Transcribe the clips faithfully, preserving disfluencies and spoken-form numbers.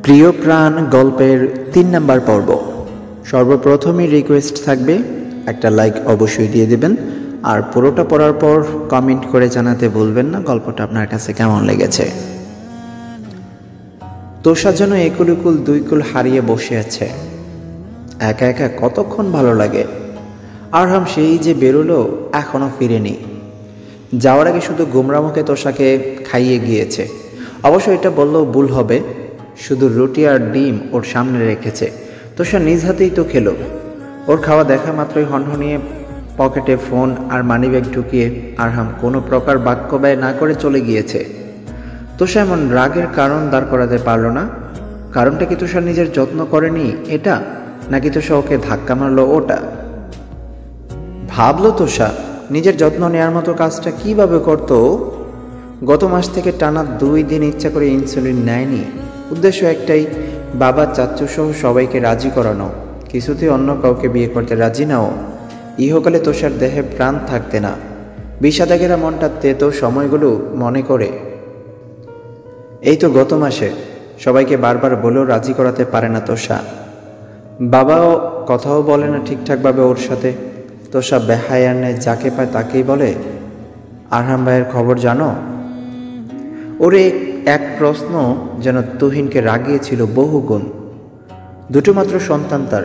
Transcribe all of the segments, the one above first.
প্রিয় প্রাণ গল্পের তিন নাম্বার পর্ব। সর্বপ্রথমই রিকোয়েস্ট থাকবে, একটা লাইক অবশ্যই দিয়ে দেবেন, আর পুরোটা পড়ার পর কমেন্ট করে জানাতে ভুলবেন না গল্পটা আপনার কাছে কেমন লেগেছে। তোষা যেন একুলুকুল দুইকুল হারিয়ে বসে আছে। একা একা কতক্ষণ ভালো লাগে। আরহাম সেই যে বেরোলো, এখনো ফিরেনি। যাওয়ার আগে শুধু গোমরা মুখে তোষাকে খাইয়ে গিয়েছে। অবশ্য এটা বললেও ভুল হবে, শুধু রুটি আর ডিম ওর সামনে রেখেছে। তোষা নিজ হাতেই তো খেলো। ওর খাওয়া দেখা মাত্রই হনহনিয়ে পকেটে ফোন আর মানিব্যাগ ঢুকিয়ে আরহাম কোনো প্রকার বাক্য ব্যয় না করে চলে গিয়েছে। তোষা এমন রাগের কারণ দাঁড় করাতে পারল না। কারণটা কি তোষা নিজের যত্ন করেনি এটা, নাকি তোষা ওকে ধাক্কা মারলো ওটা? ভাবলো তোষা নিজের যত্ন নেওয়ার মতো কাজটা কিভাবে করতো। গত মাস থেকে টানা দুই দিন ইচ্ছা করে ইনসুলিন নেয়নি। উদ্দেশ্য একটাই, বাবা চাচ্চু সহ সবাইকে রাজি করানো। কিছুতেই অন্য কাউকে বিয়ে করতে রাজি নাও। ইহকালে তোষার দেহে প্রাণ থাকতে না। বিষাদাগেরা মনটা তেতো সময়গুলো মনে করে। এই তো গত মাসে সবাইকে বারবার বলেও রাজি করাতে পারে না তোষা। বাবাও কথাও বলে না ঠিকঠাকভাবে ওর সাথে। তোষা বেহায়ার নেয়, যাকে পায় তাকেই বলে, আরহাম ভাইয়ের খবর জানো? ওরে এক প্রশ্ন যেন তুহিনকে রাগিয়েছিল বহুগুণ। দুটো মাত্র সন্তান তার।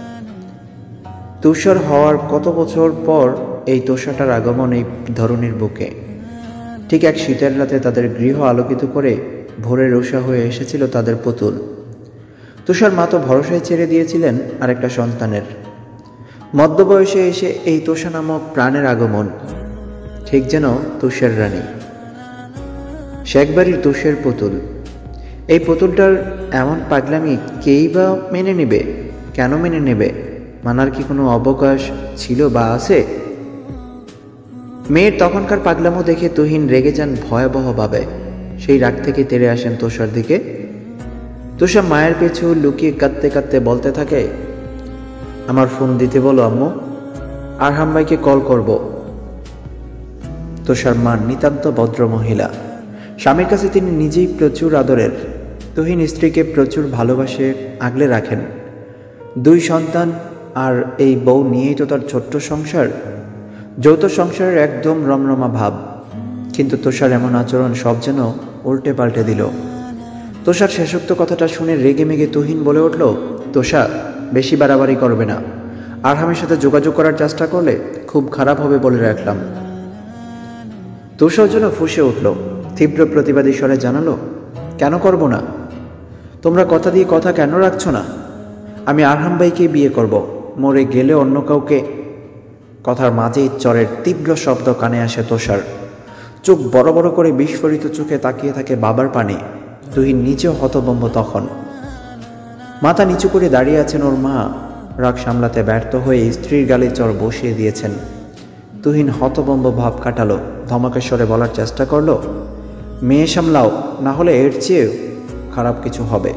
তুষার হওয়ার কত বছর পর এই তোষাটার আগমন এই ধরনের বুকে। ঠিক এক শীতের রাতে তাদের গৃহ আলোকিত করে ভোরে রোষা হয়ে এসেছিল তাদের পুতুল। তুষার মা তো ভরসায় ছেড়ে দিয়েছিলেন আরেকটা সন্তানের। মধ্যবয়সে এসে এই তোষা নামক প্রাণের আগমন, ঠিক যেন তুষের রানী, শেখবাড়ির তুষের পুতুল। এই পুতুলটার এমন পাগলামি কেই বা মেনে নেবে? কেন মেনে নেবে? মানার কি কোনো অবকাশ ছিল বা আছে? মেয়ের তখনকার পাগলামো দেখে তুহিন রেগে যান ভয়াবহভাবে। সেই রাগ থেকে তেড়ে আসেন তোষার দিকে। তোষা মায়ের পিছু লুকিয়ে কাঁদতে কাঁদতে বলতে থাকে, আমার ফোন দিতে বলো আম্মু, আরহাম ভাইকে কল করব। তোষার মা নিতান্ত ভদ্র মহিলা। স্বামীর কাছে তিনি নিজেই প্রচুর আদরের। তুহিন স্ত্রীকে প্রচুর ভালোবাসে, আগলে রাখেন। দুই সন্তান আর এই বউ নিয়েই তো তার ছোট্ট সংসার। যৌথ সংসারের একদম রমরমা ভাব। কিন্তু তোষার এমন আচরণ সব যেন উল্টে পাল্টে দিল। তোষার শেষোক্ত কথাটা শুনে রেগে মেগে তুহিন বলে উঠল, তোষা বেশি বাড়াবাড়ি করবে না। আরহামের সাথে যোগাযোগ করার চেষ্টা করলে খুব খারাপ হবে বলে রাখলাম। তোষার জন্য ফুঁসে উঠল, তীব্র প্রতিবাদী স্বরে জানালো, কেন করব না? তোমরা কথা দিয়ে কথা কেন রাখছো না? আমি আরহাম ভাইকে বিয়ে করব, মরে গেলে অন্য কাউকে। কথার মাঝেই চরের তীব্র শব্দ কানে আসে তোষার। চোখ বড় বড় করে বিস্ফোরিত চোখে তাকিয়ে থাকে বাবার পানে। তুহিন নিজেও হতভম্ব তখন। মাথা নিচু করে দাঁড়িয়ে আছেন ওর মা। রাগ সামলাতে ব্যর্থ হয়ে স্ত্রীর গালে চর বসিয়ে দিয়েছেন। তুহিন হতভম্ব ভাব কাটালো, ধমকেশ্বরে বলার চেষ্টা করলো, মেয়ে সামলাও, না হলে এর চেয়েও খারাপ কিছু হবে।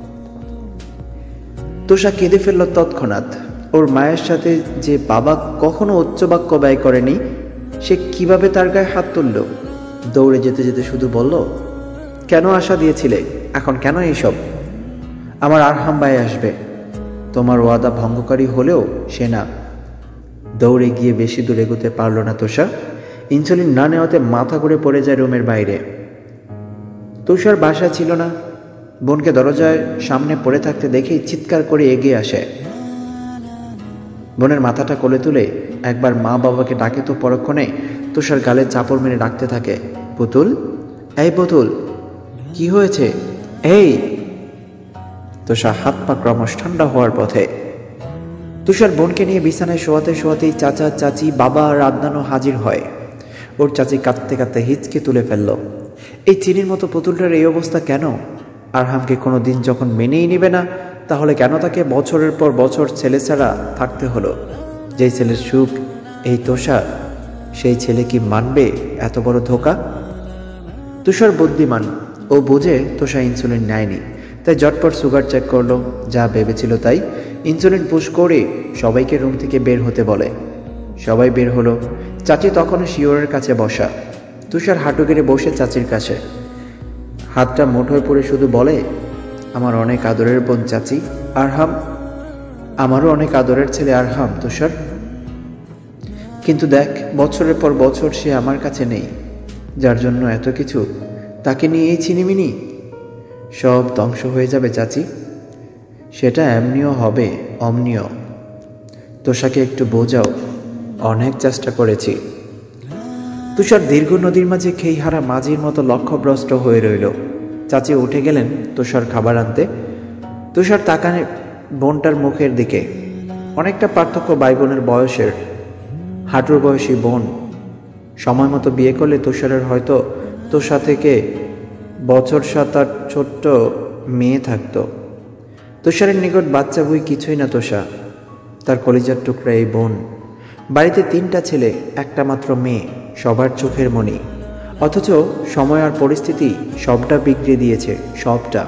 তোষা কেঁদে ফেলল তৎক্ষণাৎ। ওর মায়ের সাথে যে বাবা কখনো উচ্চবাক্য ব্যয় করেনি, সে কিভাবে তার গায়ে হাত তুলল? দৌড়ে যেতে যেতে শুধু বলল, কেন আশা দিয়েছিলে, এখন কেন এইসব? আমার আরহাম ভাই আসবে, তোমার ওয়াদা ভঙ্গকারী হলেও সে না। দৌড়ে গিয়ে বেশি দূর এগোতে পারল না তোষা। ইনসুলিন না নেওয়াতে মাথা ঘুরে পড়ে যায় রুমের বাইরে। তুষার বাসা ছিল না। বোনকে দরজায় সামনে পড়ে থাকতে দেখেই চিৎকার করে এগিয়ে আসে। বোনের মাথাটা কোলে তুলে একবার মা বাবাকে ডাকে তো পরক্ষণে তুষার গালে চাপড় মেরে ডাকতে থাকে, পুতুল, এই পুতুল, কি হয়েছে? এই। তুষার হাত পা ক্রমশ ঠান্ডা হওয়ার পথে। তুষার বোনকে নিয়ে বিছানায় শোয়াতে শোয়াতেই চাচা, চাচি, বাবা আর আদনানও হাজির হয়। ওর চাচি কাঁদতে কাঁদতে হিচকে তুলে ফেলল। এই চিনির মতো পুতুলটার এই অবস্থা কেন? আরহামকে কোনো দিন যখন মেনেই নেবে না, তাহলে কেন তাকে বছরের পর বছর ছেলে ছাড়া থাকতে হলো? যেই ছেলের সুখ এই তোষা, সেই ছেলে কি মানবে এত বড় ধোঁকা? তুষার বুদ্ধিমান, ও বুঝে তোষা ইনসুলিন নেয়নি, তাই জটপট সুগার চেক করলো। যা ভেবেছিল তাই, ইনসুলিন পুশ করে সবাইকে রুম থেকে বের হতে বলে। সবাই বের হলো। চাচি তখনও শিওরের কাছে বসা। তুষার হাঁটু গেড়ে বসে চাচির কাছে, হাতটা মুঠোয় পড়ে শুধু বলে, আমার অনেক আদরের বোন চাচি আরহাম। আমারও অনেক আদরের ছেলে আরহাম তুষার। কিন্তু দেখ, বছরের পর বছর সে আমার কাছে নেই, যার জন্য এত কিছু। তাকে নিয়ে এই ছিনিমিনি সব ধ্বংস হয়ে যাবে চাচি। সেটা এমনিও হবে, অমনিও। তোষাকে একটু বোঝাও। অনেক চেষ্টা করেছি। তুষার দীর্ঘ নদীর মাঝে খেইহারা মাঝির মতো লক্ষ্যভ্রষ্ট হয়ে রইল। চাচি উঠে গেলেন তুষার খাবার আনতে। তুষার তাকানে বোনটার মুখের দিকে। অনেকটা পার্থক্য ভাই বোনের বয়সের। হাঁটুর বয়সী বোন। সময় মতো বিয়ে করলে তুষারের হয়তো তোষা থেকে বছর সাত আট ছোট্ট মেয়ে থাকত। তুষারের নিকট বাচ্চা বই কিছুই না তোষা। তার কলিজার টুকরা এই বোন। বাড়িতে তিনটা ছেলে, একটা মাত্র মেয়ে, সবার চোখের মণি। অথচ সময় আর পরিস্থিতি সবটা বিগড়ে দিয়েছে, সবটা।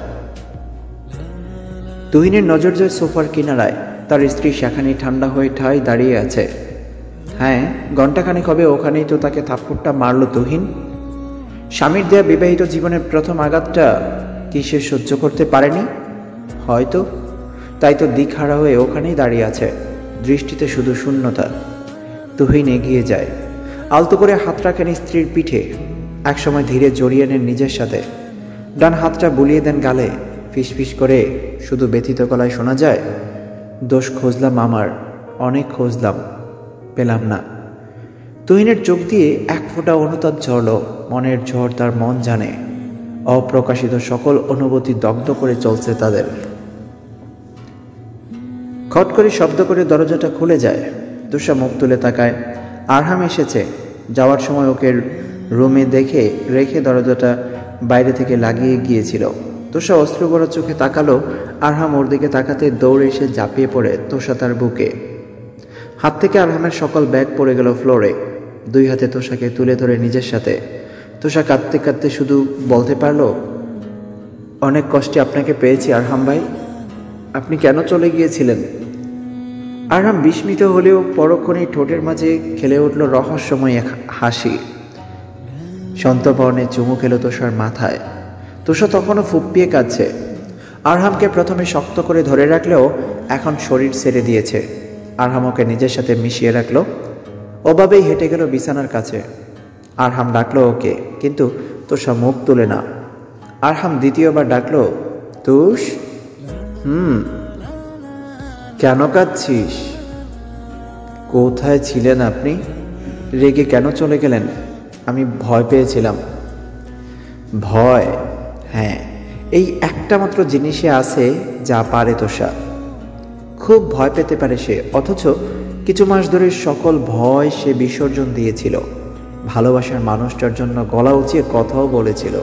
তুহিনের নজর যায় সোফার কিনারায়। তার স্ত্রী সেখানে ঠান্ডা হয়ে ঠায় দাঁড়িয়ে আছে। হ্যাঁ, ঘণ্টাখানেক হবে ওখানেই তো তাকে থাপ্পড়টা মারল তুহিন। স্বামীর দেয়া বিবাহিত জীবনের প্রথম আঘাতটা কি সে সহ্য করতে পারেনি? হয়তো। তাই তো দিকহারা হয়ে ওখানেই দাঁড়িয়ে আছে, দৃষ্টিতে শুধু শূন্যতা। তুহিন এগিয়ে যায়, আলতো করে হাত রাখেন স্ত্রীর পিঠে। একসময় ধীরে জড়িয়ে নেন নিজের সাথে। ডান হাতটা বুলিয়ে দেন গালে। ফিসফিস করে শুধু ব্যথিত গলায় শোনা যায়, দোষ খুঁজলাম আমার, অনেক খুঁজলাম, পেলাম না। তুহিনের চোখ দিয়ে এক ফোঁটা অনুতাপ ঝরল। মনের ঝড় তার মন জানে। অপ্রকাশিত সকল অনুভূতি দগ্ধ করে চলছে তাদের। খট করে শব্দ করে দরজাটা খুলে যায়। তুষা মুখ তুলে তাকায়। আরহাম এসেছে। যাওয়ার সময় ওকে রুমে দেখে রেখে দরজাটা বাইরে থেকে লাগিয়ে গিয়েছিল। তোষা অস্ত্র ভরা চোখে তাকালো। আরহাম ওর দিকে তাকাতে দৌড়ে এসে ঝাঁপিয়ে পড়ে তোষা তার বুকে। হাত থেকে আরহামের সকল ব্যাগ পড়ে গেল ফ্লোরে। দুই হাতে তোষাকে তুলে ধরে নিজের সাথে। তোষা কাঁদতে কাঁদতে শুধু বলতে পারল, অনেক কষ্টে আপনাকে পেয়েছি আরহাম ভাই। আপনি কেন চলে গিয়েছিলেন? আরহাম বিস্মিত হলেও পরক্ষণেই ঠোঁটের মাঝে খেলে উঠল রহস্যময় এক হাসি। সন্তর্পণে চুমু খেল তোষার মাথায়। তোষা তখনও ফুঁপিয়ে কাঁদছে। আরহামকে প্রথমে শক্ত করে ধরে রাখলেও এখন শরীর ছেড়ে দিয়েছে। আরহাম ওকে নিজের সাথে মিশিয়ে রাখল। ওভাবেই হেঁটে গেল বিছানার কাছে। আরহাম ডাকলো ওকে, কিন্তু তোষা মুখ তুলে না। আরহাম দ্বিতীয়বার ডাকলো, তুষ। হুম। কেন কাঁদছিস? কোথায় ছিলেন আপনি? রেগে কেন চলে গেলেন? আমি ভয় পেয়েছিলাম। ভয়? হ্যাঁ, এই একটা মাত্র জিনিসে আছে যা পারে তোষা। খুব ভয় পেতে পারে সে, অথচ কিছু মাস ধরে সকল ভয় সে বিসর্জন দিয়েছিল। ভালোবাসার মানুষটার জন্য গলা উঁচিয়ে কথাও বলেছিল।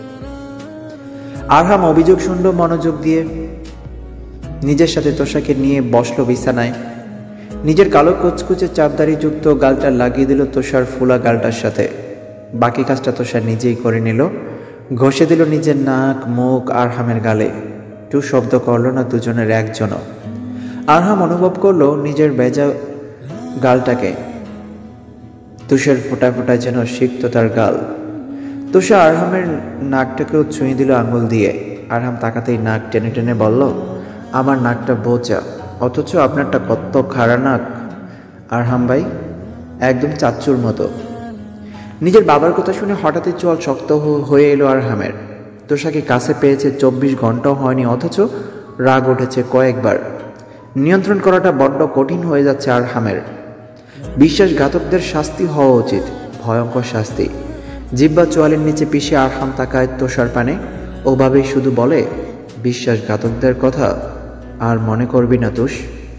আরহাম অভিযোগ শুনল মনোযোগ দিয়ে। নিজের সাথে তোষাকে নিয়ে বসলো বিছানায়। নিজের কালো কুচকুচে চাপদারি যুক্ত গালটা লাগিয়ে দিল তোষার ফুলা গালটার সাথে। বাকি কাজটা তোষা নিজেই করে নিল। ঘষে দিল নিজের নাক মুখ আরহামের গালে। টু শব্দ করল না দুজনের একজনও। আরহাম অনুভব করলো নিজের বেজা গালটাকে। তুষার ফোটা ফোটা যেন সিক্ত তার গাল। তুষা আরহামের নাকটাকেও ছুঁয়ে দিল আঙুল দিয়ে। আরহাম তাকাতেই নাক টেনে টেনে বলল, আমার নাকটা বোচা, অথচ আপনারটা কত খাড়া নাক আরহাম ভাই, একদম চাচ্চুর মতো। নিজের বাবার কথা শুনে হঠাৎই চোয়াল শক্ত হয়ে এলো আরহামের। তোষাকে কাছে পেয়েছে চব্বিশ ঘন্টাও হয়নি, অথচ রাগ উঠেছে কয়েকবার। নিয়ন্ত্রণ করাটা বড্ড কঠিন হয়ে যাচ্ছে আরহামের। বিশ্বাসঘাতকদের শাস্তি হওয়া উচিত, ভয়ঙ্কর শাস্তি। জিহ্বা চোয়ালের নিচে পিষে আরহাম তাকায় তোষার পানে। ওভাবেই শুধু বলে, বিশ্বাসঘাতকদের কথা আর মনে করবি না তুষ।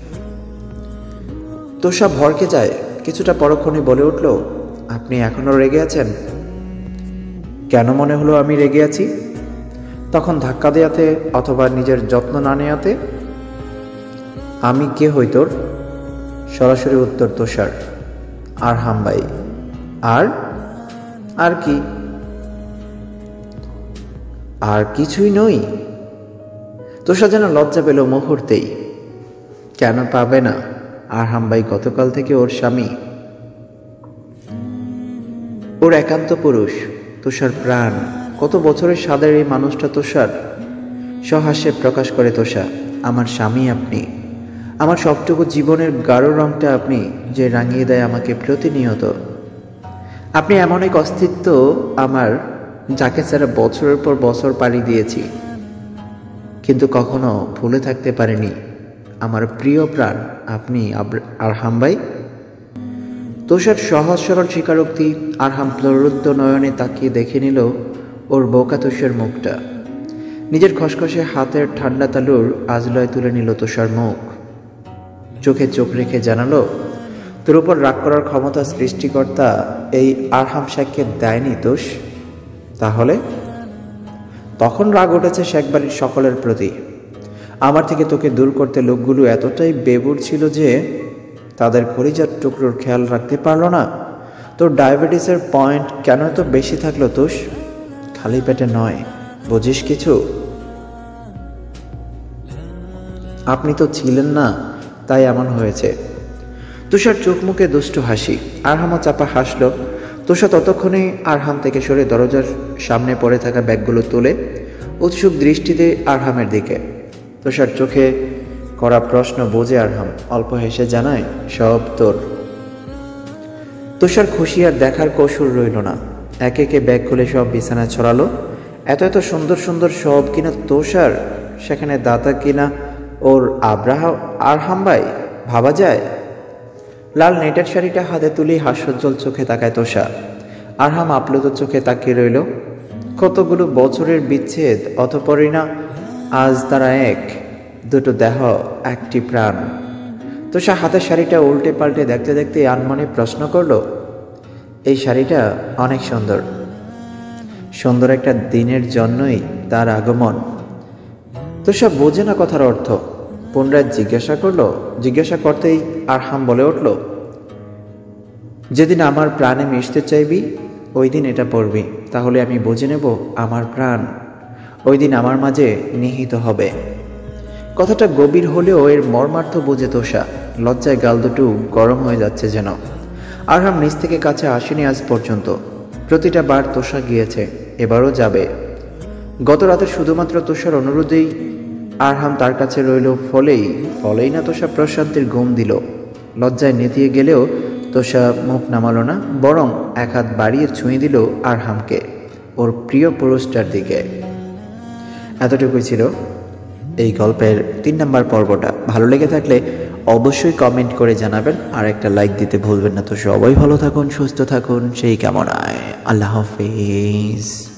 তোষা ভরকে যায়। কিছুটা পরক্ষণে বলে উঠল, আপনি এখনো রেগে আছেন? কেন মনে হলো আমি রেগে আছি? তখন ধাক্কা দেয়াতে অথবা নিজের যত্ন না নেয়াতে? আমি কে হই তোর? সরাসরি উত্তর তোষার, আরহাম ভাই। আর আর কি? আর কিছুই নই। তোষা যেন লজ্জা পেল মুহূর্তেই। কেন পাবে না? আরহাম ভাই গতকাল থেকে ওর স্বামী, ওর একান্ত পুরুষ, তোষার প্রাণ। কত বছরের সাদের এই মানুষটা তোষার। সহাস্যে প্রকাশ করে তোষা, আমার স্বামী আপনি, আমার সবটুকু জীবনের গাঢ় রংটা আপনি, যে রাঙিয়ে দেয় আমাকে প্রতিনিয়ত। আপনি এমন এক অস্তিত্ব আমার, যাকে ছাড়া বছরের পর বছর পাড়ি দিয়েছি, কিন্তু কখনো ভুলে থাকতে পারিনি আমার প্রিয় প্রাণ আপনি আরহাম ভাই। তোষার সহজ সরল স্বীকারোক্তি। আরহাম প্ররুদ্ধ নয়নে তাকিয়ে দেখে নিল ওর বোকা তোষার মুখটা। নিজের খসখসে হাতের ঠান্ডা তালুর আজলয় তুলে নিল তোষার মুখ, চোখে চোখ রেখে জানালো, তোর উপর রাগ করার ক্ষমতা সৃষ্টিকর্তা এই আরহাম শেখকে দেয়নি তোষ। তাহলে? তখন রাগ উঠেছে শেখ বাড়ির সকলের প্রতি। আমার থেকে তোকে দূর করতে লোকগুলো এতটাই বেবুর ছিল যে তাদের কলিজার টুকরোর খেয়াল রাখতে পারলো না। তোর ডায়াবেটিসের পয়েন্ট কেন এত বেশি থাকলো তোষ? খালি পেটে নয়, বুঝিস কিছু? আপনি তো ছিলেন না, তাই এমন হয়েছে। তুষার চোখ মুখে দুষ্ট হাসি। আরহামও চাপা হাসল। তুষার ততক্ষণে আরহাম থেকে সরে দরজার সামনে পড়ে থাকা ব্যাগগুলো তুলে উৎসুক দৃষ্টিতে আরহামের দিকে। তুষার চোখে করা প্রশ্ন বোঝে আরহাম অল্প হেসে জানায়, সব তোর। তুষার খুশি আর দেখার কৌশল রইল না। একে একে ব্যাগ খুলে সব বিছানায় ছড়ালো। এত এত সুন্দর সুন্দর সব কিনা তুষার, সেখানে দাতা কিনা ওর আব্রাহা আরহাম ভাই, ভাবা যায়? লাল নেটের শাড়িটা হাতে তুলি হাস্যোজ্জ্বল চোখে তাকায় তোষা। আরহাম আপ্লুত চোখে তাকিয়ে রইল। কতগুলো বছরের বিচ্ছেদ, অতঃপরই না আজ তারা এক, দুটো দেহ, একটি প্রাণ। তোষা হাতের শাড়িটা উল্টে পাল্টে দেখতে দেখতে আনমনে প্রশ্ন করলো, এই শাড়িটা অনেক সুন্দর। সুন্দর একটা দিনের জন্যই তার আগমন। তোষা বোঝে না কথার অর্থ। পুনরায় জিজ্ঞাসা করলো। জিজ্ঞাসা করতেই আরহাম বলে উঠল, যেদিন আমার প্রাণে মিশতে চাইবি ওই দিন এটা পড়বি, তাহলে আমি বুঝে নেব আমার প্রাণ ওই দিন আমার মাঝে নিহিত হবে। কথাটা গভীর হলেও এর মর্মার্থ বোঝে তোষা। লজ্জায় গাল দুটো গরম হয়ে যাচ্ছে যেন। আরহাম নিজ থেকে কাছে আসেনি আজ পর্যন্ত। প্রতিটা বার তোষা গিয়েছে, এবারও যাবে। গত রাতে শুধুমাত্র তোষার অনুরোধেই আরহাম তার কাছে রইল, ফলেই ফলেই না তোষা প্রশান্তির ঘুম দিল। লজ্জায় নেতিয়ে গেলেও তোষা মুখ নামালো না, বরং এক হাত বাড়িয়ে ছুঁয়ে দিল আরহামকে ওর প্রিয় পুরুষটার দিকে। এতটুকুই ছিল এই গল্পের তিন নম্বর পর্বটা। ভালো লেগে থাকলে অবশ্যই কমেন্ট করে জানাবেন, আর একটা লাইক দিতে ভুলবেন না। তো সবাই ভালো থাকুন, সুস্থ থাকুন, সেই কামনায়। আল্লাহ হাফেজ।